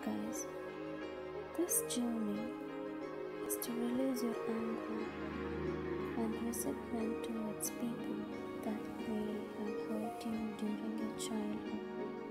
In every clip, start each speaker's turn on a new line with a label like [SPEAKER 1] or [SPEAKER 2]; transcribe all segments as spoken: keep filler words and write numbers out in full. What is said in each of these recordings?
[SPEAKER 1] guys. This journey is to release your anger and resentment towards people that may have hurt you during your childhood.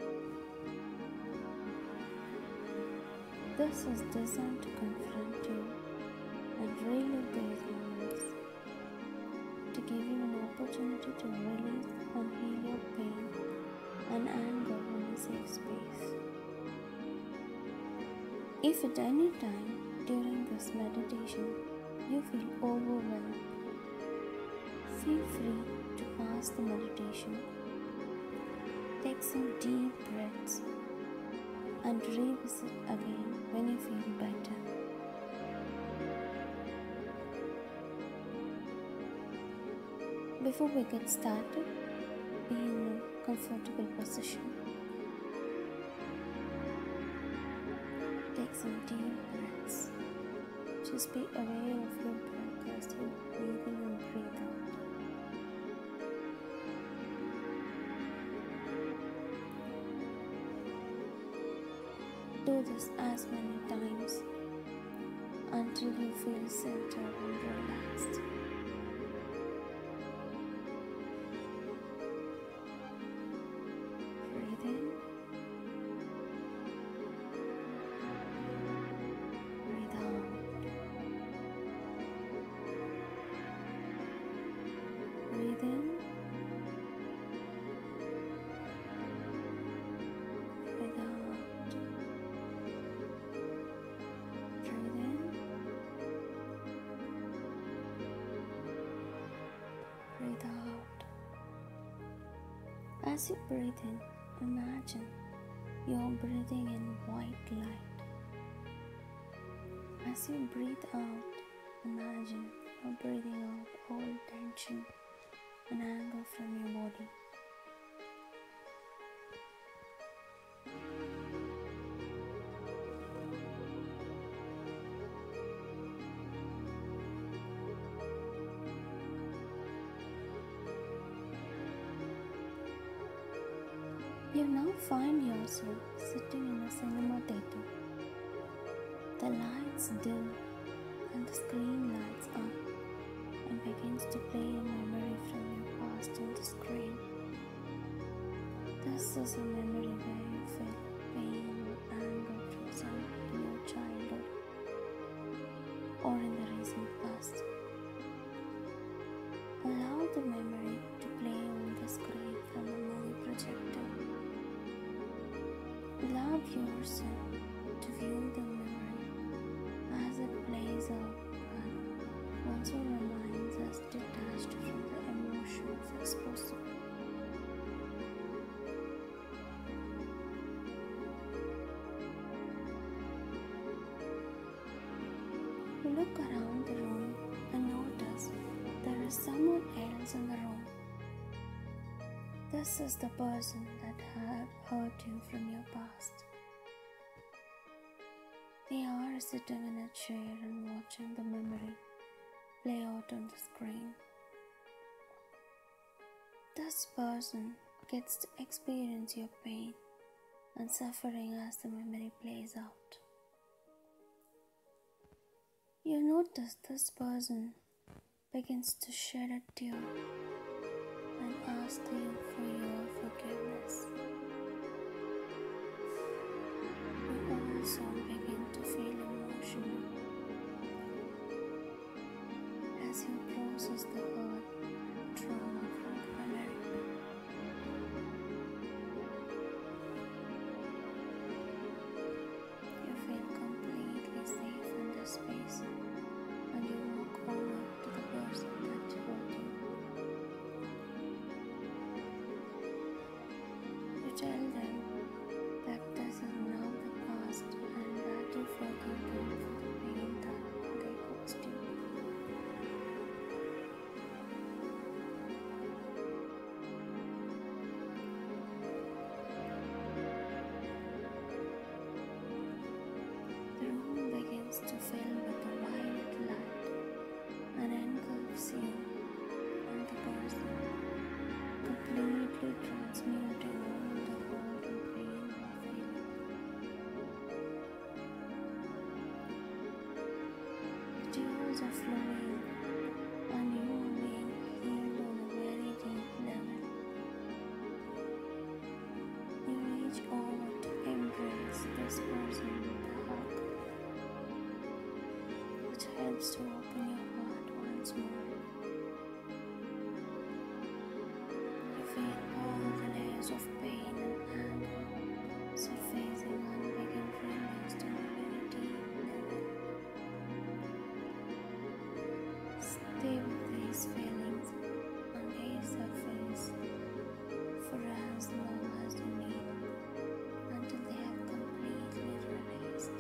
[SPEAKER 1] This is designed to confront you and relive those moments, to give you an opportunity to release and heal your pain and anger in a safe space. If at any time during this meditation you feel overwhelmed, feel free to pause the meditation, take some deep breaths, and revisit again when you feel better. Before we get started, be in a comfortable position. Take some deep breaths. Just be aware of your breath as you breathe in and breathe out. Do this as many times until you feel centered and relaxed. Breathe in. Breathe out. Breathe in. Breathe out. Breathe in. Breathe out. As you breathe in, imagine you're breathing in white light. As you breathe out, imagine you're breathing out all tension and anger from your body. You now find yourself sitting in a cinema theater. The lights dim and the screen lights up and begins to play a memory from your past on the screen. This is a memory where you felt pain or anger from someone in your childhood or in the recent past. Allow the memory to play on the screen from a movie projector. Allow yourself to view the memory as it plays out and also remains as detached from the emotions as possible. You look around the room and notice there is someone else in the room. This is the person that had hurt you from your past. They are sitting in a chair and watching the memory play out on the screen. This person gets to experience your pain and suffering as the memory plays out. You notice this person begins to shed a tear and ask you for your forgiveness. You also begin to feel emotional as you process the hurt and trauma from the memory. You feel completely safe in this space and you walk over to the person that hurt you. are flowing and you are being healed on a very deep level. You reach over to embrace this person with a hug, which helps to open your heart once more. You feel all the layers of pain and anger surfacing and begin released on a very deep level. Stay with these feelings and they surface for as long as you need until they have completely released.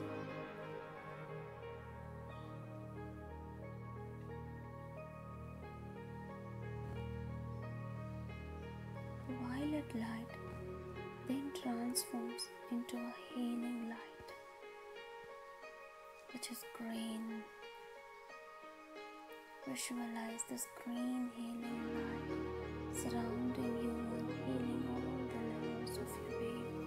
[SPEAKER 1] The violet light then transforms into a healing light, which is green. Visualize this green healing light surrounding you and healing all the layers of your being.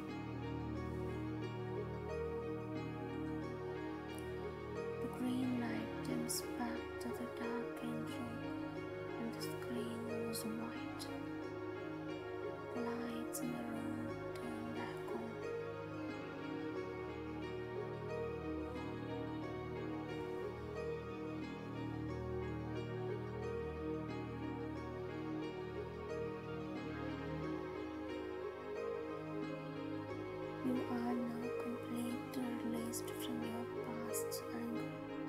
[SPEAKER 1] The green light dims back to the darkened room and the screen goes white. The lights in the room turn back on. You are now completely released from your past anger.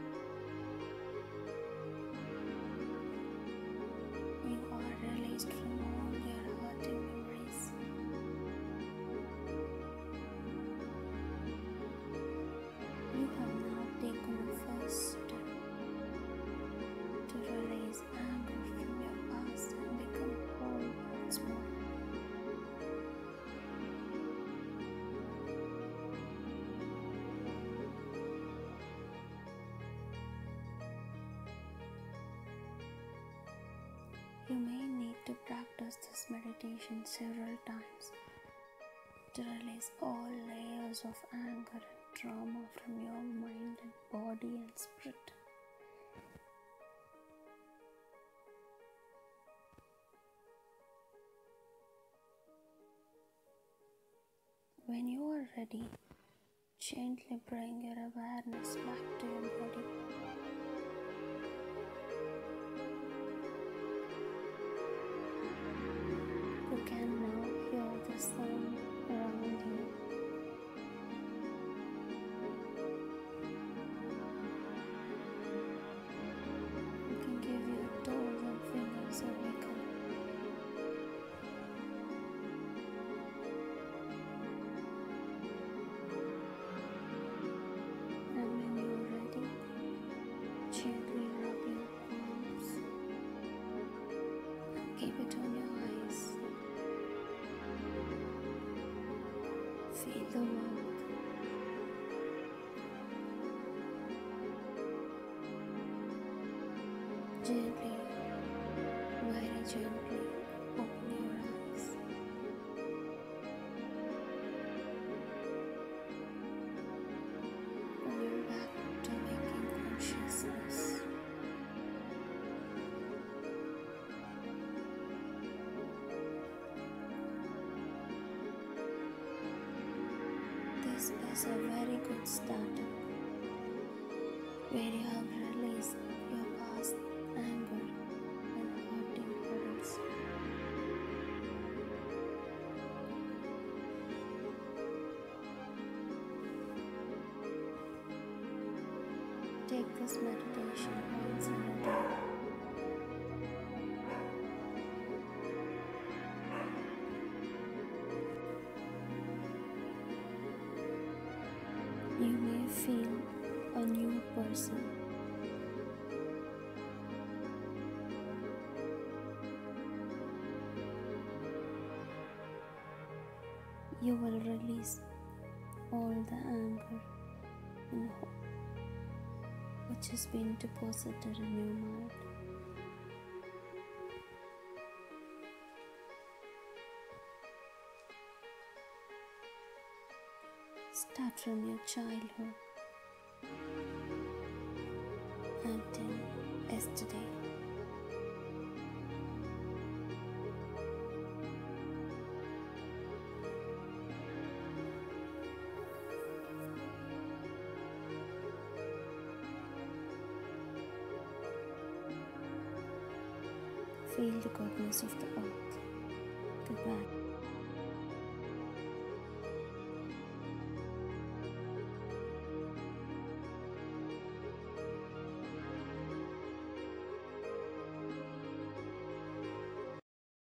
[SPEAKER 1] You are released from all your hurting memories. You have now taken the first step to release anger from your past and become whole once more. You may need to practice this meditation several times to release all layers of anger and trauma from your mind and body and spirit. When you are ready, gently bring your awareness back to your body. You can now hear the sound around you. You can give your toes and fingers a wiggle. And when you're ready, gently rub your palms and keep it on your eyes. Feel the warmth. Gently, very gently, open your eyes. Going back to waking consciousness. This is a very good startup where you have released your past anger and hurting hurdles. Take this meditation once in a day. You may feel a new person. You will release all the anger and hope which has been deposited in your mind. Start from your childhood and then yesterday. Feel the goodness of the earth. Goodbye.